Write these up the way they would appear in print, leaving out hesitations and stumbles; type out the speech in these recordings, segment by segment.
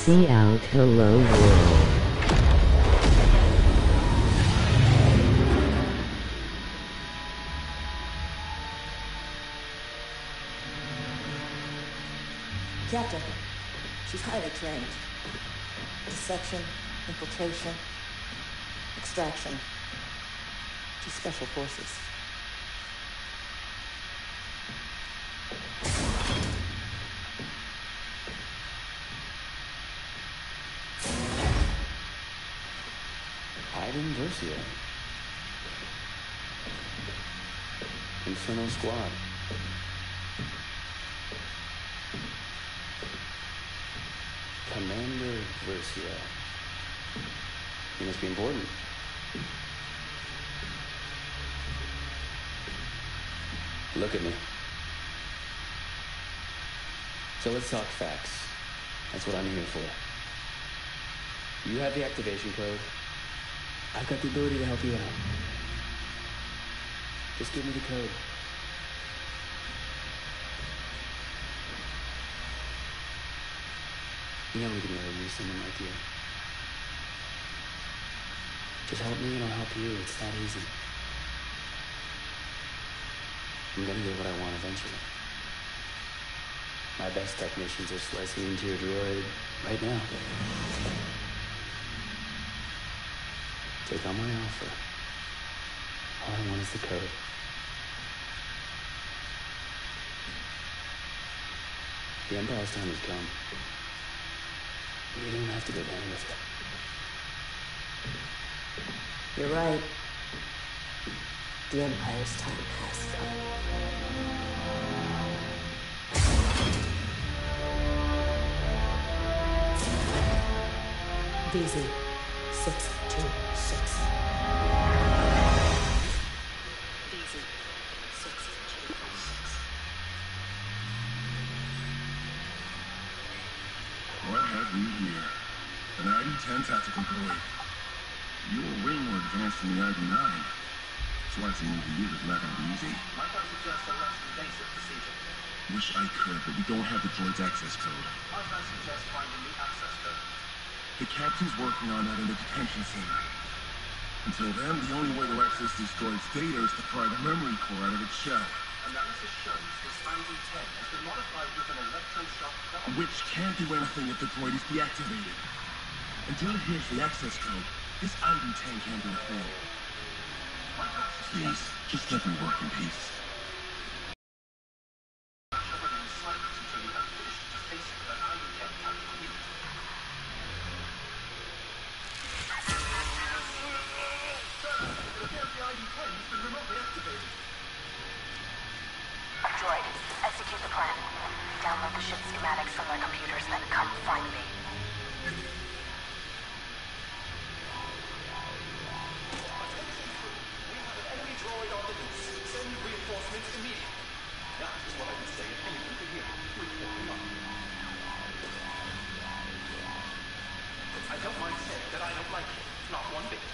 See out, hello world. Captain, she's highly trained. Deception, infiltration, extraction. She's special forces. Hiding Versio. Inferno Squad. Commander Versio. You must be important. Look at me. So let's talk facts. That's what I'm here for. You have the activation code. I've got the ability to help you out. Just give me the code. You know we can really use someone like you. Just help me and I'll help you. It's that easy. I'm gonna get what I want eventually. My best technicians are slicing into your droid right now. Take on my offer. All I want is the code. The Empire's time has come. You don't have to go down with it. You're right. The Empire's time has come. VZ 626. VZ 626. What have we here? An ID-10 tactical droid. You were way more advanced than the ID-9. Slicing into you is not gonna be easy. Might I suggest a less invasive procedure? Wish I could, but we don't have the droid's access code. Might I suggest finding the access code? The captain's working on that in the detention center. Until then, the only way to access this droid's data is to pry the memory core out of its shell. Analysis shows this ID-10 has been modified with an electroshock valve. Which can't do anything if the droid is deactivated. Until it hears the access code, this ID-10 can't do a thing. Might I Please, suggest just let me work in peace. shoving in silence until you have finished defacing that ID-10 tactical unit? It appears the ID-10 has been remotely activated. Droid, execute the plan. Download the ship's schematics from their computers, then come find me. We have an enemy droid on the loose. Send reinforcements immediately. That is what I would say if anyone could hear me. Report them up. I don't mind saying that I don't like it. Not one bit.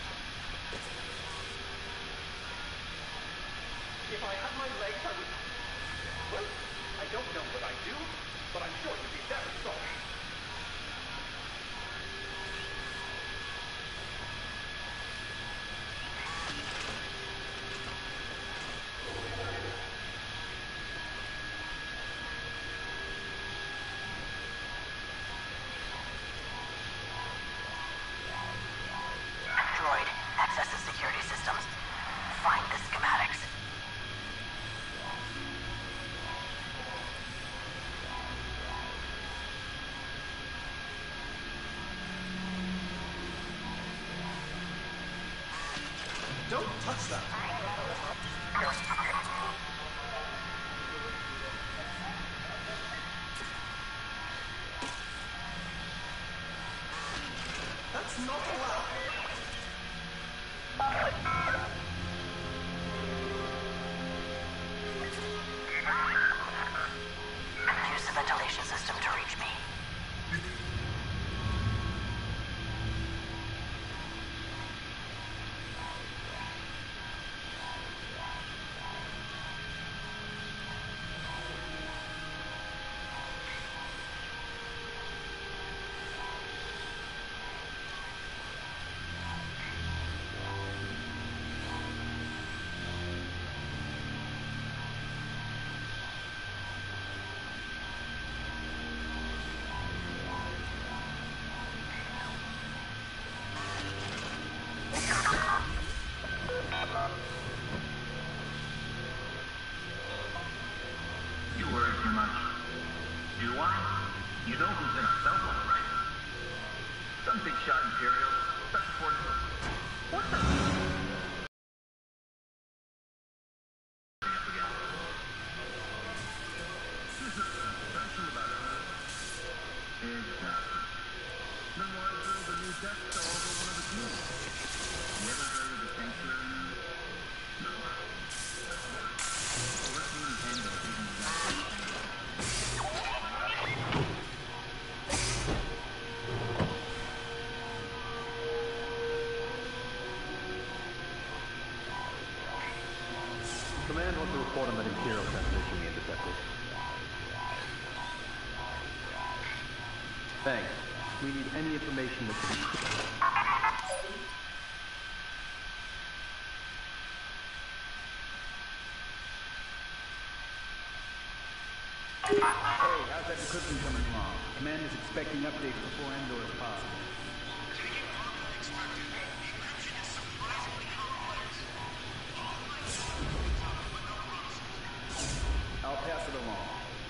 If I had my legs, I would... Well, I don't know what I'd do, but I'm sure you'd be very sorry. Droid, access the security systems. Find the schematics. Don't touch that! That's not allowed! Use the ventilation system to reach me. Command wants to report on that Imperial transmission we intercepted. Thanks. We need any information that can... Hey, how's that equipment coming along? Command is expecting updates before Endor is possible. I'll pass it along.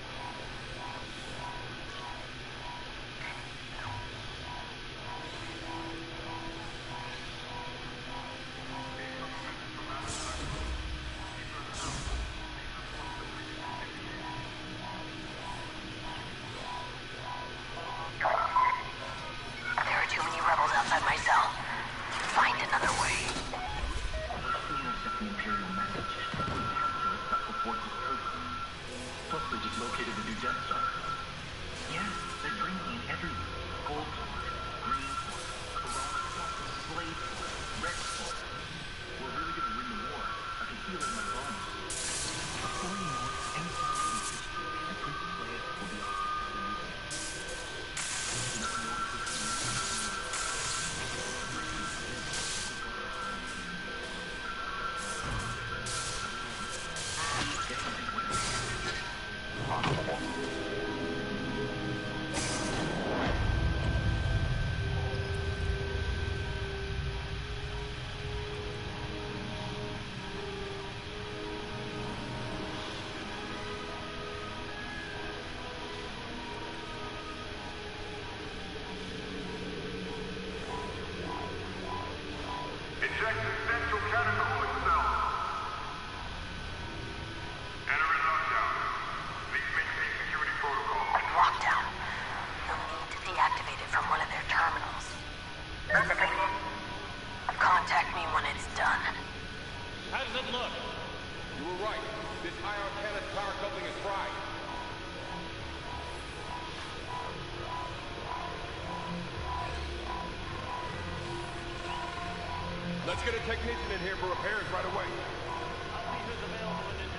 There are too many rebels outside my cell. Find another way. The Imperial message. Special forces troops. Plus, they just located the new Death Star. Yeah, they're bringing it everywhere. Gold Force, Green Force, Corona Force, Slave Force, Red Force. We're really gonna win the war. I can feel it in my bones. Before you know it, Empire will be history, and Princess Leia will be off to the new thing. Ejected central cannon cooling cell. Entering lockdown. Please maintain security protocol. Lockdown. You'll need to deactivate it from one of their terminals. Contact me when it's done. How does it look? You were right. This ion cannon power coupling is fried. Let's get a technician in here for repairs right away. I'll see who's available in this